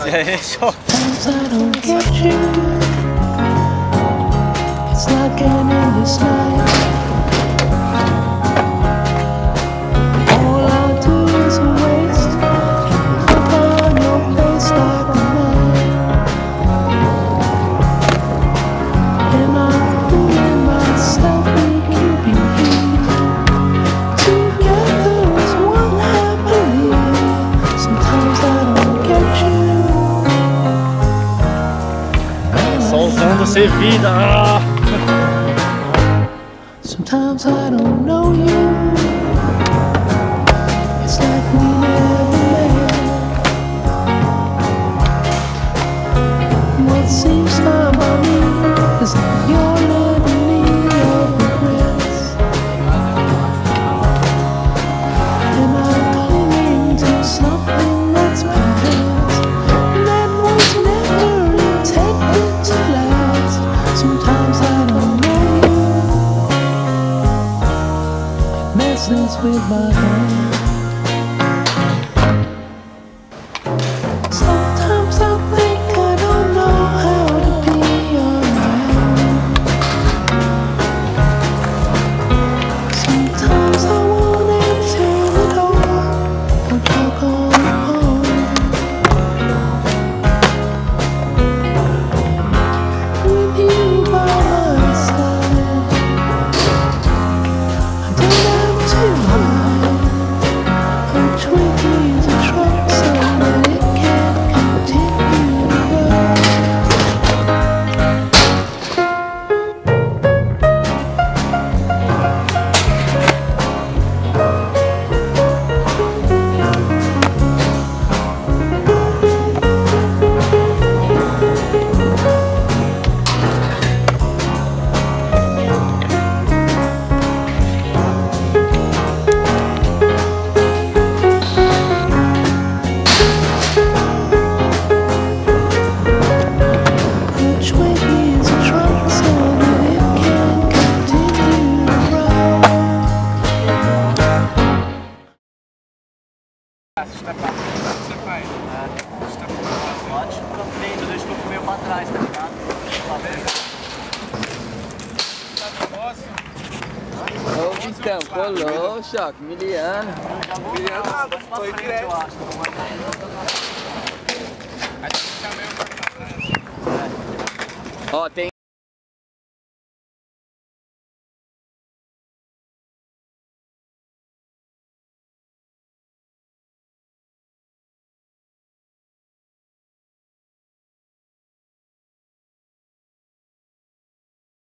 E aí, show. Solzão do C-vida. Sometimes I don't know you. It's like we never met. What seems fine by me is that you're letting me of regrets. Am I clinging to something that's past, that was never intended to last? Sometimes I don't know you. Messes with my mind. Sometimes I think I don't know how to be around. Sometimes I won't answer the door or talk on the phone. With you by my side, I don't have to hide. A twig needs a trunk so that it can continue to grow. A twig needs a trunk so that it can continue to grow. Você faz. Bate pra frente, deixa o corpo meio pra trás, tá ligado? Tá vendo? Ô, então, colou, choque, miliano. Nada, foi direto. Eu acho. Ó, tem